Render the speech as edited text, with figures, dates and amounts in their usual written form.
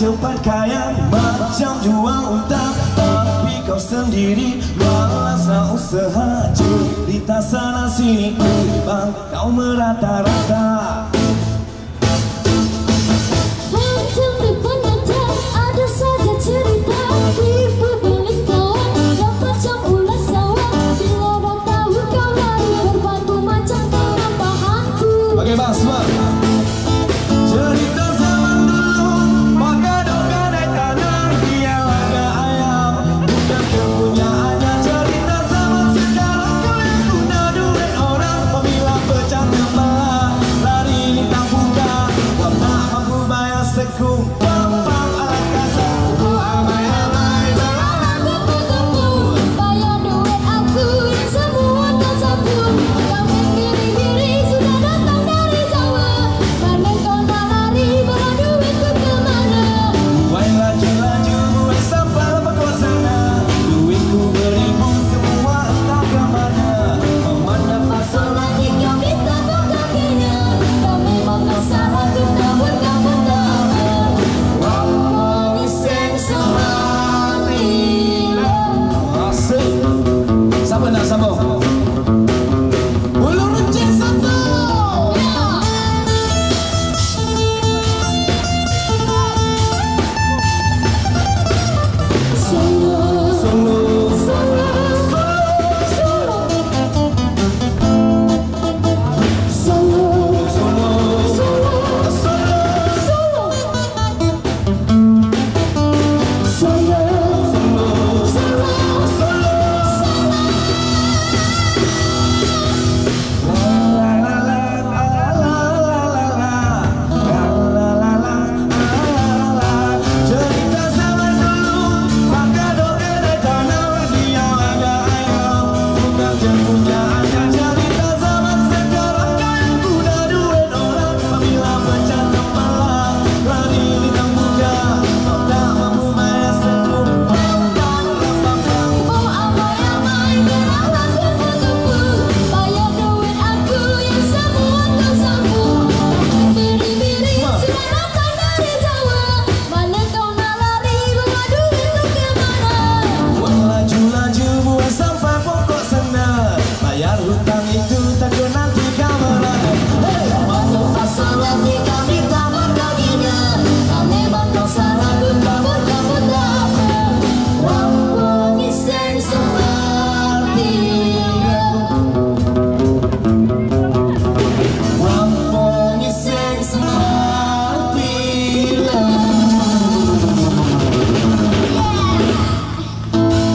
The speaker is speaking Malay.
cepat kaya macam jual utang, tapi kau sendiri malas usaha cerita sana sini, bang kau merata-rata. Macam depan mata ada saja cerita, ibu beli kawan dan macam ulas sawah. Bila dah tahu kau lari berbatu macam penambahanku. Okey bang, semua cerita zaman dulu, maka doka naik tanah, dia laga ayam bukan kepunyaannya. Cerita zaman sekarang, kau yang guna duit orang, apabila pecah kepala lari lintang buka, kau tak mampu bayar sekung.